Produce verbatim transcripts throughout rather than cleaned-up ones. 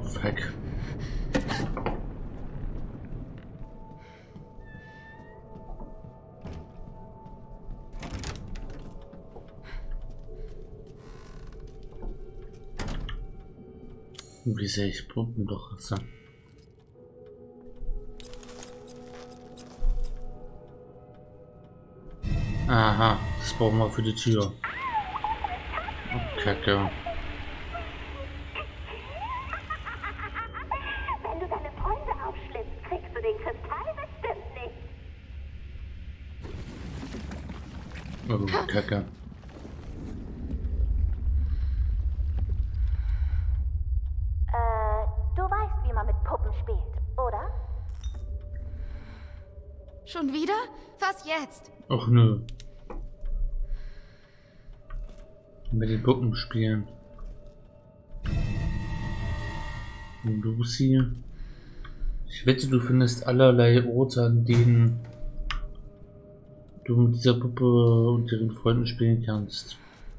Oh, fuck. Wie sehe ich Puppen doch jetzt? Aha, das brauchen wir für die Tür. Oh, Kacke. Wenn du deine Freunde aufschlitzt, kriegst du den Kristall bestimmt nicht. Oh, Kacke. Äh, du weißt, wie man mit Puppen spielt, oder? Schon wieder? Was jetzt? Och nö. Mit den Puppen spielen. Lucy. Ich wette, du findest allerlei Orte, an denen du mit dieser Puppe und ihren Freunden spielen kannst.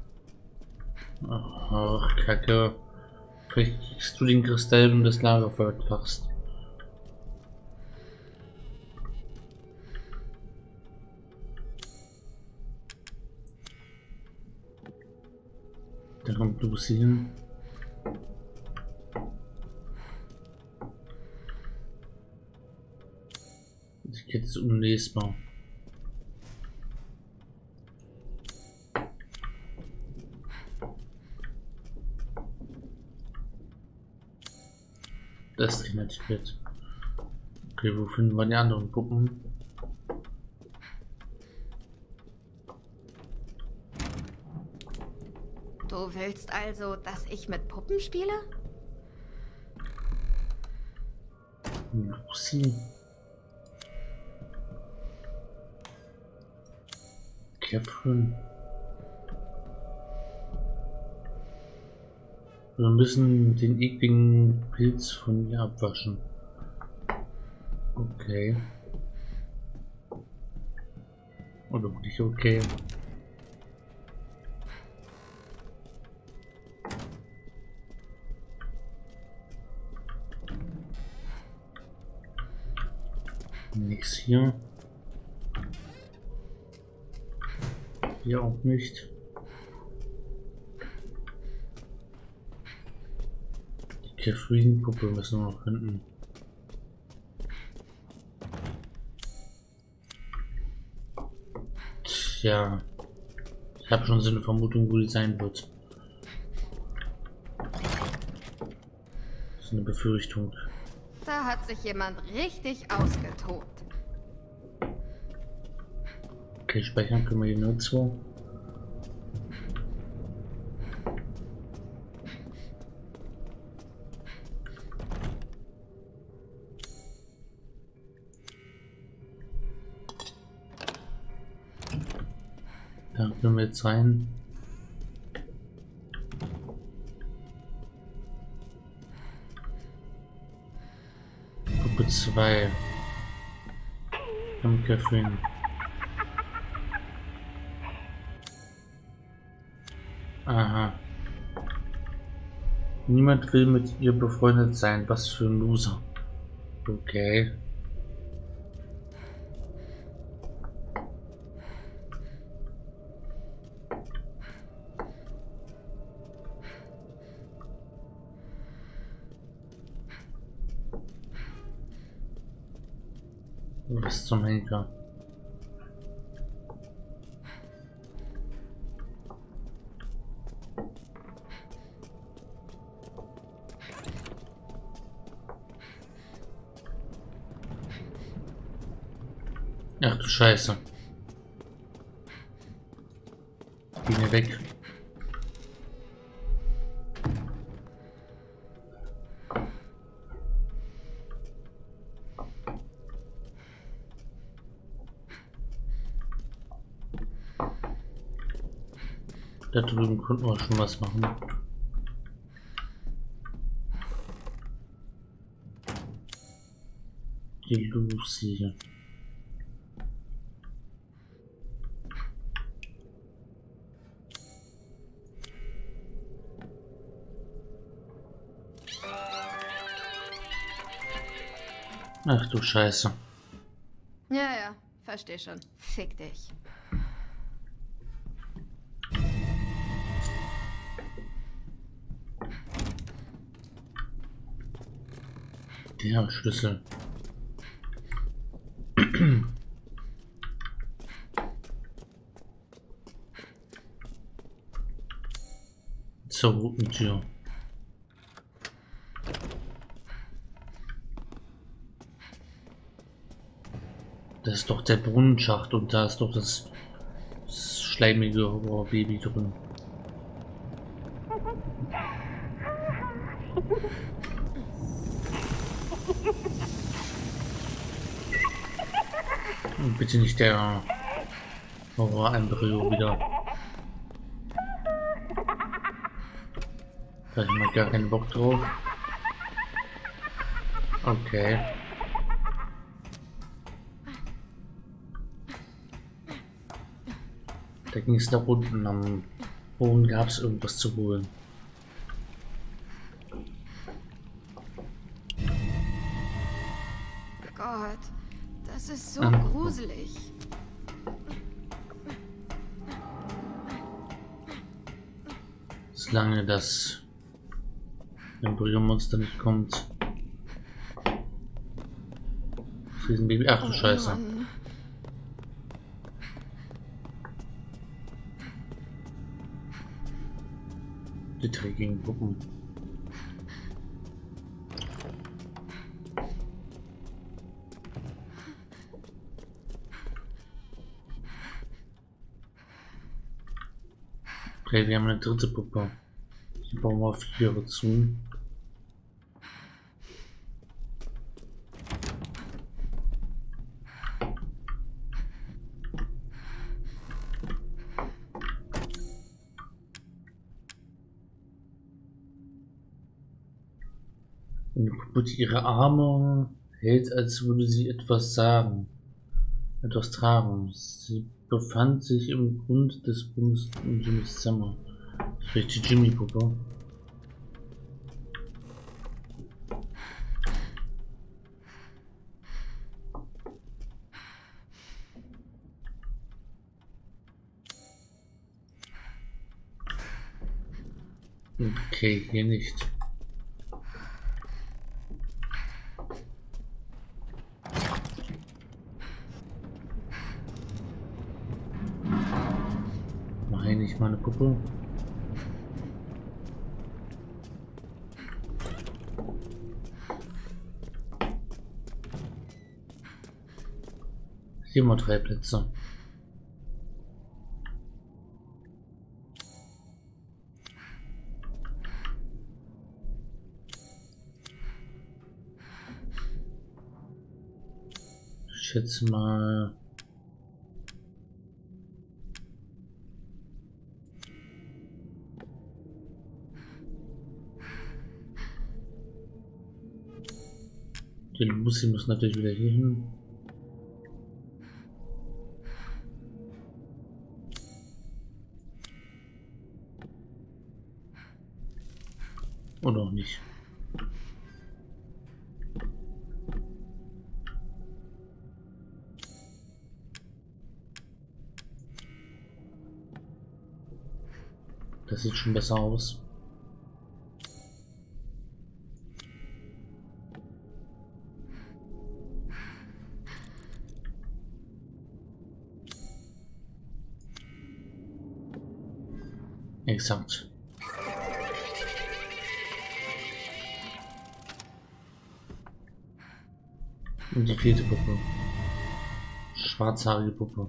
Ach, Kacke. Vielleicht kriegst du den Kristall, wenn du das Lagerfeuer entfachst. Da kommt Lucy hin. Die Kette ist unlesbar. Das ist inaktiviert. Okay, wo finden wir die anderen Puppen? Du willst also, dass ich mit Puppen spiele? Lucy. Catherine. Wir müssen den ekligen Pilz von ihr abwaschen. Okay. Oder nicht okay. Nichts hier. Hier auch nicht. Die Catherine-Puppe müssen wir noch finden. Tja. Ich habe schon so eine Vermutung, wo die sein wird. Das ist eine Befürchtung. Da hat sich jemand richtig ausgetobt. Okay, speichern können wir hier nur zwei. Da können wir jetzt rein. Gruppe zwei. Am Catherine. Aha. Niemand will mit ihr befreundet sein. Was für ein Loser. Okay. Was zum Henker? Ach du Scheiße. Geh mir weg. Da drüben konnten wir schon was machen. Die Lucy. Ach du Scheiße. Ja, ja, versteh schon. Fick dich. Der Schlüssel. Zur roten Tür. Das ist doch der Brunnenschacht und da ist doch das, das schleimige Horror-Baby drin. Und bitte nicht der Horror-Embryo wieder. Da hab ich mal gar keinen Bock drauf. Okay. Da ging es nach unten. Am Boden gab es irgendwas zu holen. Gott, das ist so Ah. gruselig. Solange das Embryo-Monster nicht kommt. Riesenbaby. Ach du Scheiße. Mann. Die dreckigen Puppen. Okay, wir haben eine dritte Puppe. Hier bauen wir vier zu. Eine Puppe, die ihre Arme hält, als würde sie etwas sagen. Etwas tragen. Sie befand sich im Grund des Bundes in Jimmys Zimmer. Vielleicht die Jimmy-Puppe. Okay, hier nicht. Nein, nicht meine Puppe. Hier mal drei Plätze. Ich schätze mal. Die Lucy muss natürlich wieder hier hin. Oder auch nicht. Das sieht schon besser aus. Exakt. Und die vierte Puppe. Schwarzhaarige Puppe.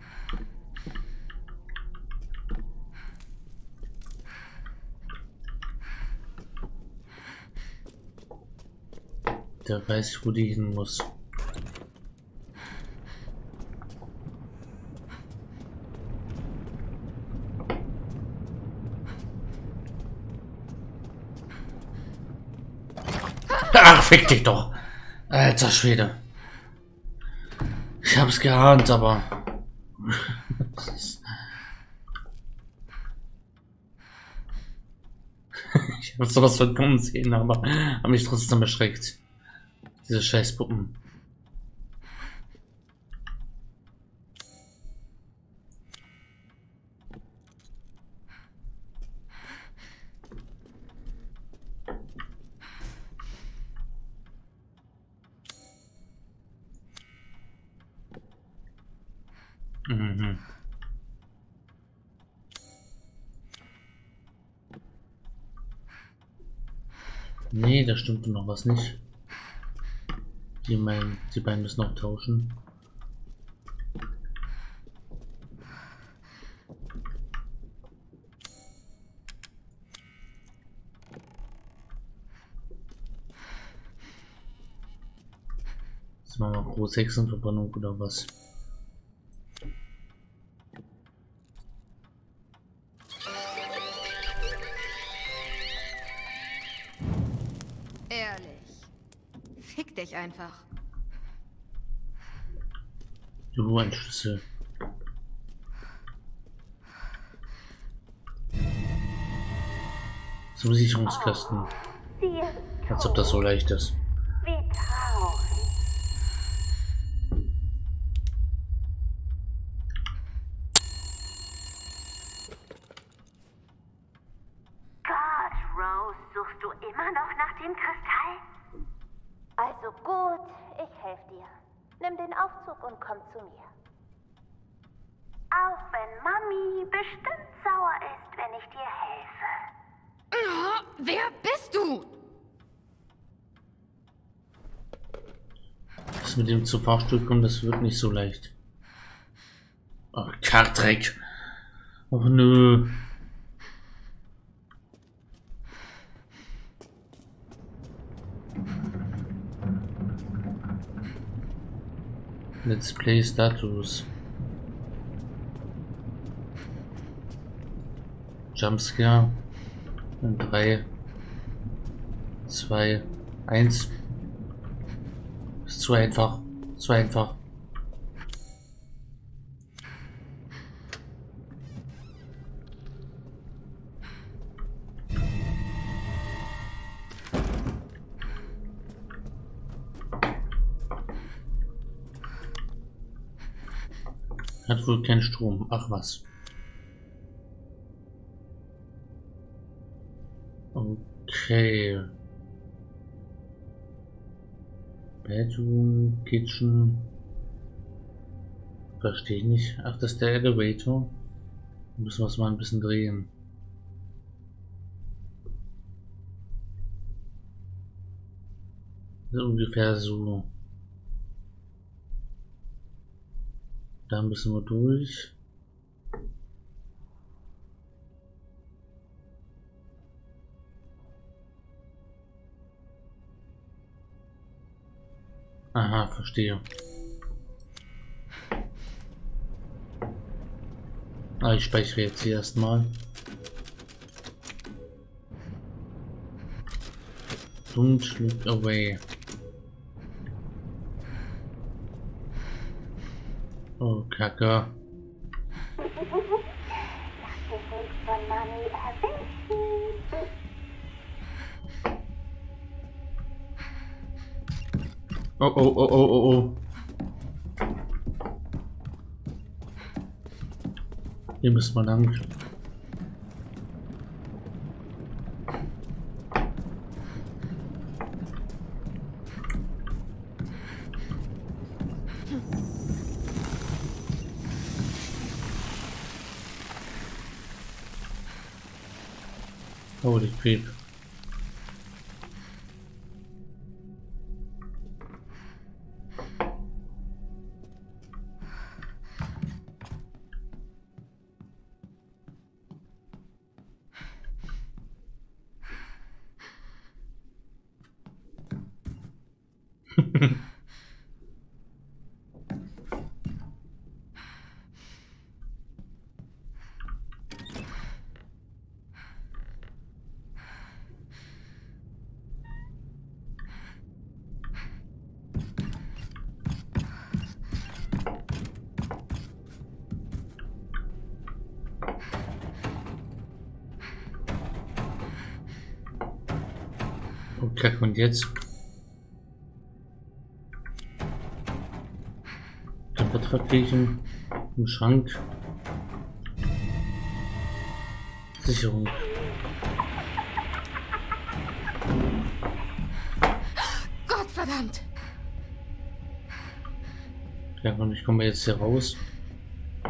Der weiß, wo die hin muss. Ach, fick dich doch. Alter Schwede. Ich hab's geahnt, aber... ich hab sowas von kommen sehen, aber hab mich trotzdem erschreckt. Diese Scheißpuppen. Mhm. Nee, da stimmt noch was nicht. Die, mein, die beiden müssen noch tauschen. Jetzt machen wir Großhexenverbrennung oder was? Fick dich einfach. Du, ein Schlüssel. Zum Sicherungskasten. Als ob das so leicht ist. Wie traurig. Gott, Rose, suchst du immer noch nach dem Kristall? Also gut, ich helfe dir. Nimm den Aufzug und komm zu mir. Auch wenn Mami bestimmt sauer ist, wenn ich dir helfe. Oh, wer bist du? Das mit dem zum Fahrstuhl kommen, das wird nicht so leicht. Oh, Kartreck. Oh nö. Let's Play Status. Jumpscare. In drei, zwei, eins. Ist zu einfach. Zu einfach. Hat wohl keinen Strom. Ach was. Okay. Bedroom, Kitchen. Verstehe ich nicht. Ach, das ist der Elevator. Müssen wir es mal ein bisschen drehen. So ungefähr so. Da müssen wir durch. Aha, verstehe. Ah, ich speichere jetzt hier erstmal. Don't look away. Oh, Kacke. Von Mami erwischen. Oh, oh, oh, oh, oh, oh. Hier müssen wir lang. Holy creep. Okay, und jetzt? Kaputt verkriechen. Im Schrank. Sicherung. Gottverdammt! Ja, und ich komme jetzt hier raus.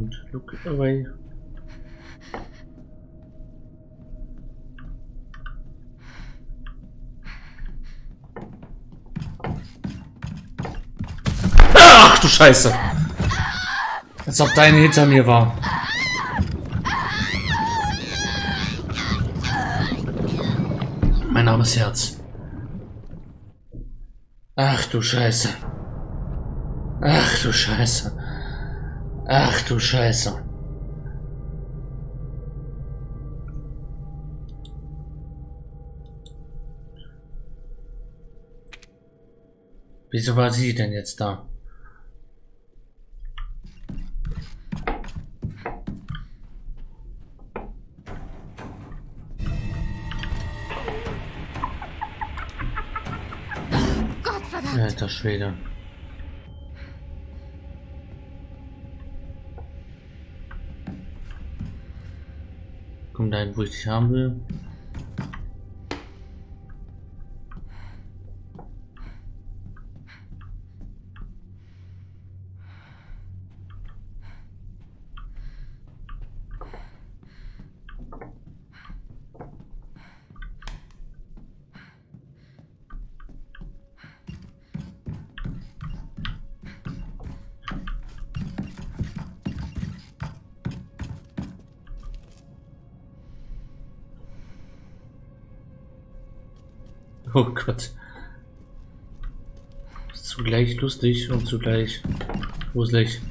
Don't look away. Ach du Scheiße! Als ob deine hinter mir war. Mein armes Herz. Ach du Scheiße. Ach du Scheiße. Ach du Scheiße. Wieso war sie denn jetzt da? Alter Schwede. Komm dahin, wo ich dich haben will. Oh Gott. Zugleich lustig und zugleich gruselig.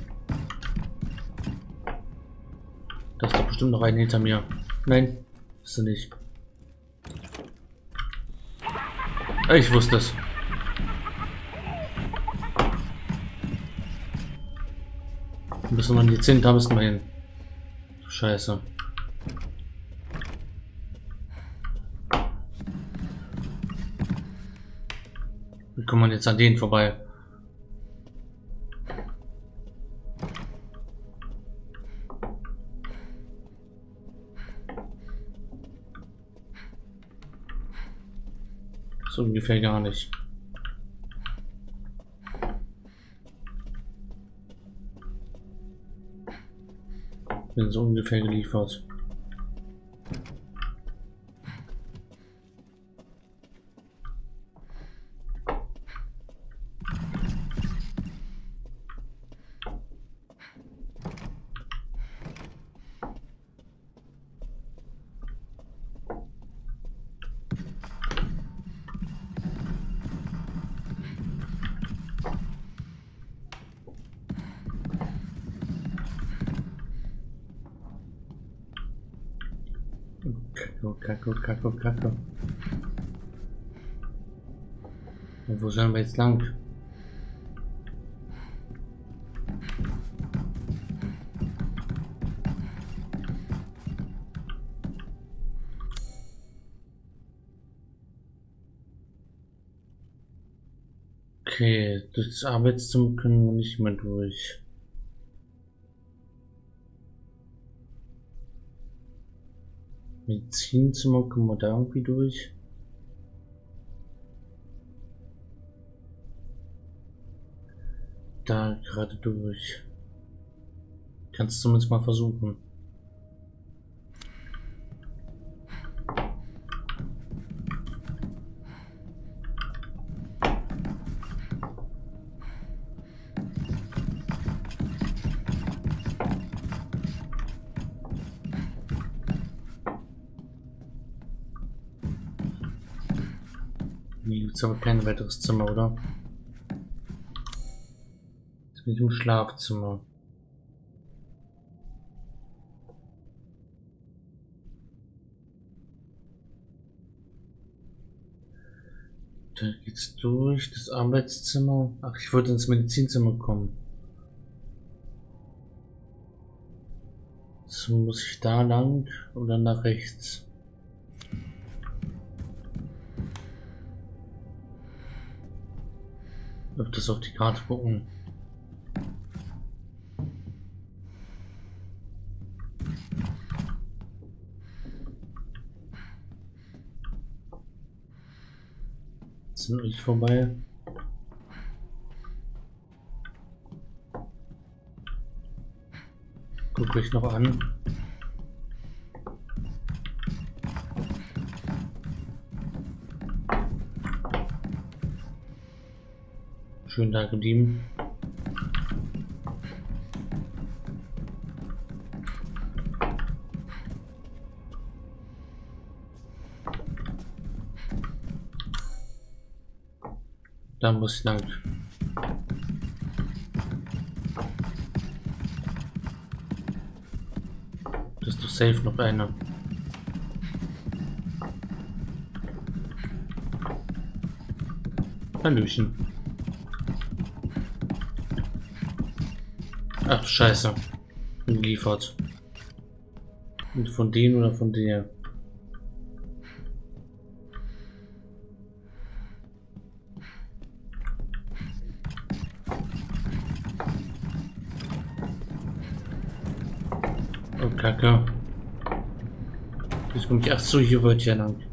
Da ist doch bestimmt noch ein hinter mir. Nein, ist er nicht. Ich wusste es. Wir müssen noch in die zehn, da müssen wir hin. Scheiße. Wie kommt man jetzt an denen vorbei? So ungefähr gar nicht. Bin so ungefähr geliefert. Kacke, Kacke, Kacke. Und wo sollen wir jetzt lang? Okay, das Arbeitszimmer können wir nicht mehr durch. Medizinzimmer kommen wir da irgendwie durch. Da gerade durch. Kannst du zumindest mal versuchen. Hier gibt es aber kein weiteres Zimmer, oder? Jetzt bin ich im Schlafzimmer. Da geht's durch, das Arbeitszimmer. Ach, ich wollte ins Medizinzimmer kommen. So muss ich da lang oder nach rechts? Öfters auf die Karte gucken. Sind nicht vorbei. Sprich noch an. Schön da geblieben. Da muss ich lang. Das ist doch safe noch einer. Hallöchen. Ach, scheiße. Geliefert. Und von denen oder von der? Oh, Kacke. Jetzt komme ich. Ach so, hier wollte ich ja lang.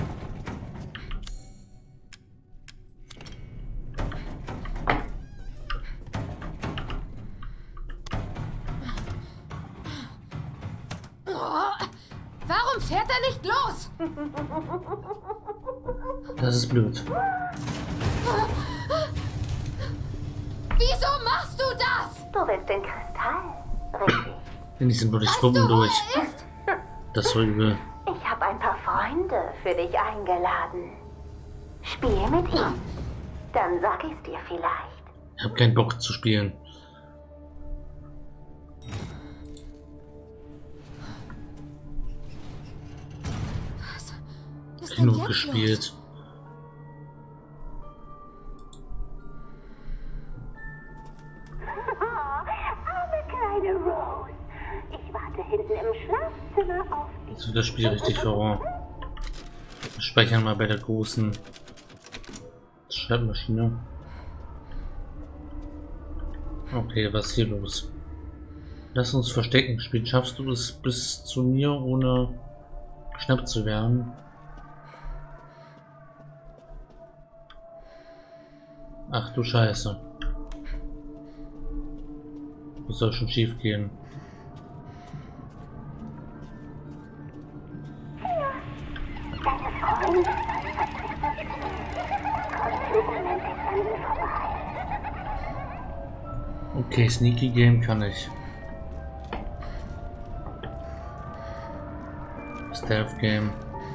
Warum fährt er nicht los? Das ist blöd. Wieso machst du das? Du willst den Kristall, richtig? Die sind nur die Puppen durch. Das war übel. Ich habe ein paar Freunde für dich eingeladen. Spiel mit ihm. Dann sag ich's dir vielleicht. Ich habe keinen Bock zu spielen. Was ist denn Genug jetzt gespielt. los? Arme kleine Rose. Ich warte hinten im Schlafzimmer auf dich. Jetzt wird das Spiel richtig verloren. Wir speichern mal bei der großen Schreibmaschine. Okay, was ist hier los? Lass uns verstecken. Spiel, schaffst du es bis zu mir, ohne geschnappt zu werden? Ach du Scheiße. Das soll schon schief gehen. Okay, Sneaky Game kann ich. Stealth Game.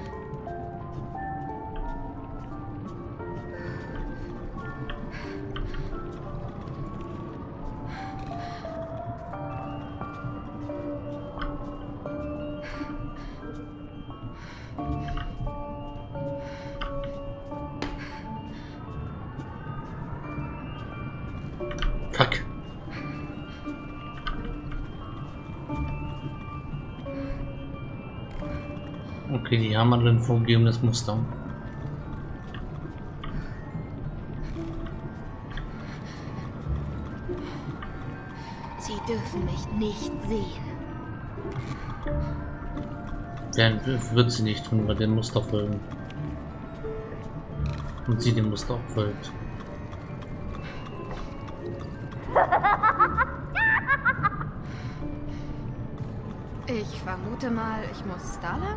Fuck. Okay, die haben alle ein vorgegebenes Muster. Sie dürfen mich nicht sehen. Der wird sie nicht tun, weil dem Muster folgen. Und sie dem Muster auch folgt. Ich vermute mal, ich muss da lang?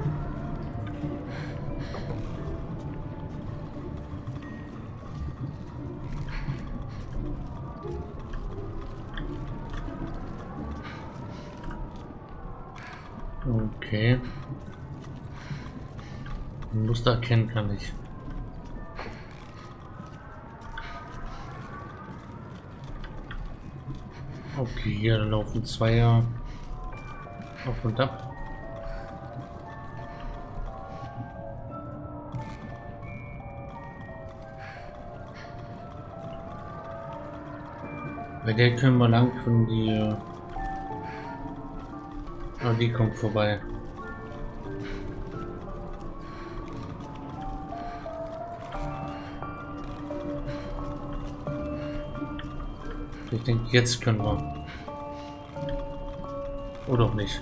Okay. Ein Muster erkennen kann ich. Okay, hier laufen Zweier auf und ab. Bei der können wir lang von die. Oh, die kommt vorbei. Ich denke, jetzt können wir. Oder auch nicht.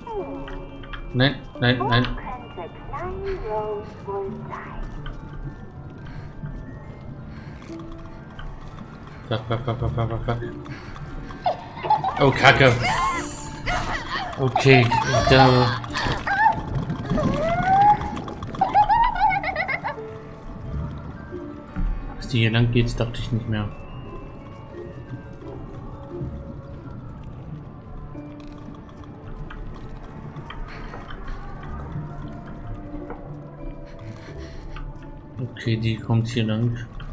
Nein, nein, nein. Könnte kleine Rose wohl sein. Fuck, fuck, fuck, fuck, fuck, fuck. Oh, Kacke. Okay, da... Dass die hier lang geht, dachte ich nicht mehr. Okay, die kommt hier lang.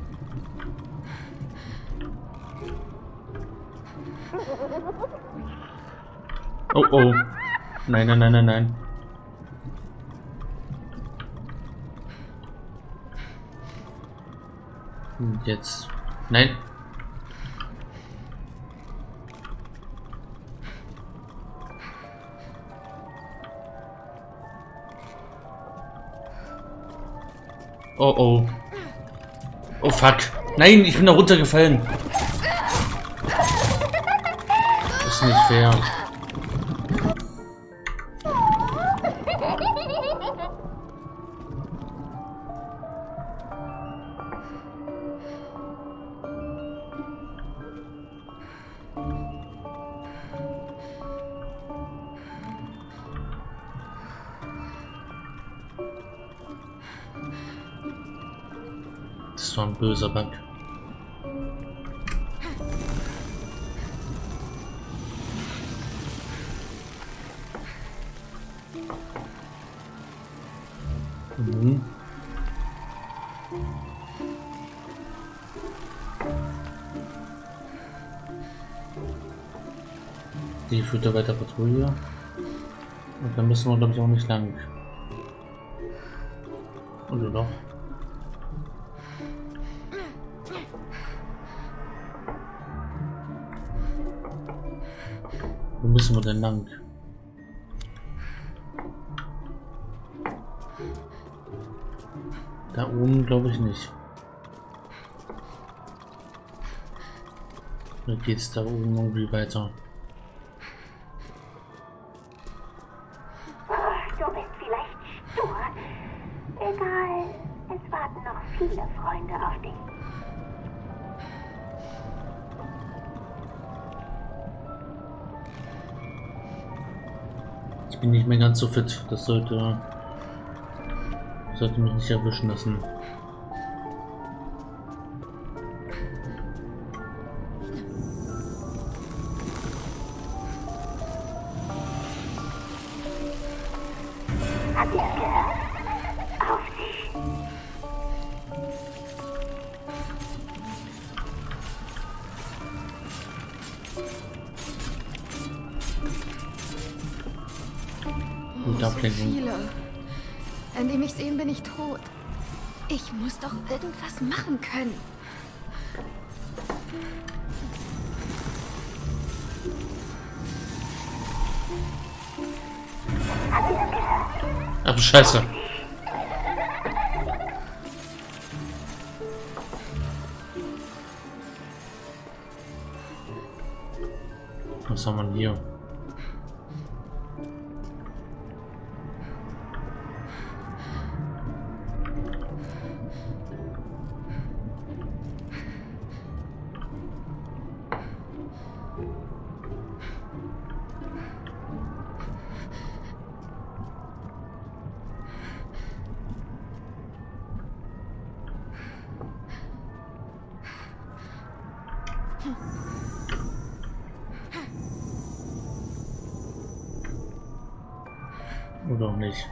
Oh oh. Nein, nein, nein, nein, nein. Und jetzt. Nein. Oh oh. Oh fuck. Nein, ich bin da runtergefallen. Das ist nicht fair. Das war ein böser Bug. Mhm. Die führt da weiter Patrouille. Und dann müssen wir, glaube ich, auch nicht lang. Oder doch? Wo müssen wir denn lang? Da oben glaube ich nicht. Oder geht's da oben irgendwie weiter? Du bist vielleicht stur. Egal, es warten noch viele Freunde auf dich. Ich bin nicht mehr ganz so fit. Das sollte, sollte mich nicht erwischen lassen. Habt ihr es gehört? Auf dich. Gute So Ablenkung. viele. An dem ich sehen, bin ich tot. Ich muss doch irgendwas machen können. Ach du Scheiße. Was haben wir denn hier? Oder auch nicht.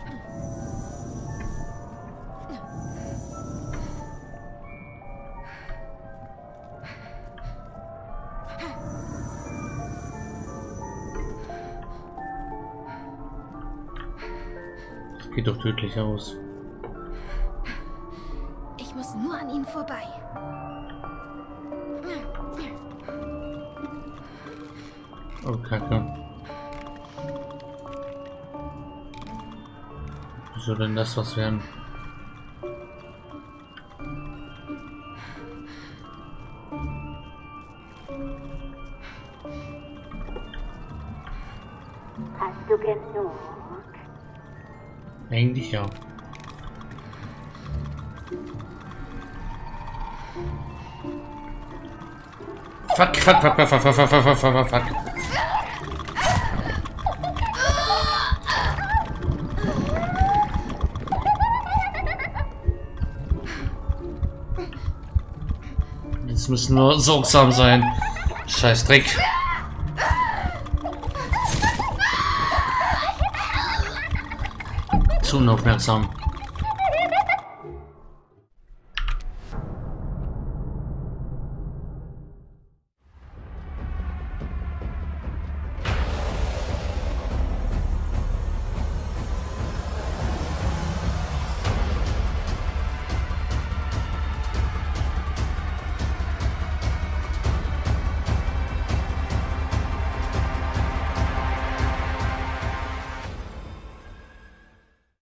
Das geht doch tödlich aus. Ich muss nur an ihm vorbei. Oh, Kacke. Wie soll denn das was werden? Hast du genug? Eigentlich ja. Fuck, fuck, fuck, fuck, fuck, fuck, fuck, fuck, fuck, fuck. Jetzt müssen wir sorgsam sein. Scheiß Dreck. Zu unaufmerksam.